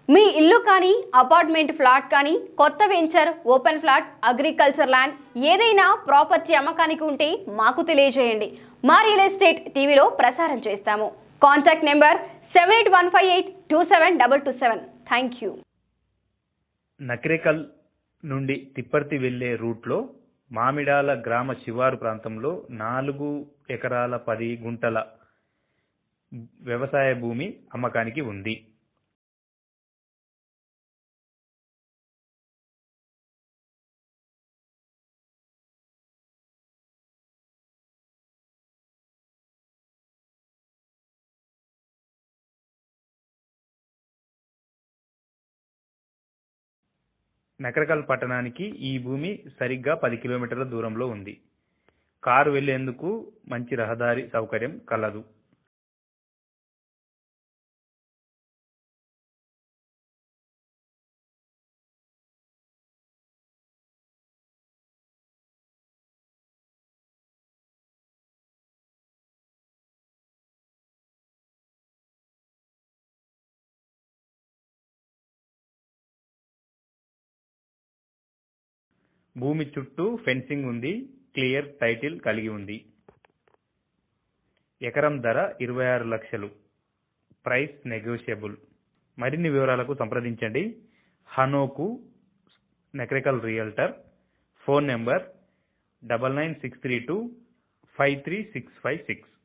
మీ ఇల్లు కానీ apartment flat కానీ కొత్త venture open flat agriculture land ఏదైనా ప్రాపర్టీ అమ్మకానికి ఉంటే మాకు తెలియజేయండి. మా రియల్ ఎస్టేట్ టీవీలో ప్రసారం చేస్తాము. Contact number 7815827227. Thank you. Nakrekal నుండి తిప్పర్తి వెళ్లే రూట్లో మామిడాల గ్రామ శివారు ప్రాంతంలో 4 ఎకరాల 10 గుంటల వ్యవసాయ భూమి అమ్మకానికి ఉంది. నకరకల్ పట్టణానికి ఈ భూమి సరిగ్గా 10 కిలోమీటర్ల దూరంలో ఉంది. కారు వెళ్లేందుకు మంచి రహదారి సౌకర్యం కలదు. భూమి చుట్టూ ఫెన్సింగ్ ఉంది. క్లియర్ టైటిల్ కలిగి ఉంది. ఎకరం ధర 26 లక్షలు. Price negotiable. మరిన్ని వివరాలకు సంప్రదించండి హనోకు నకరేకల్ రియల్టర్. Phone number 9963253656.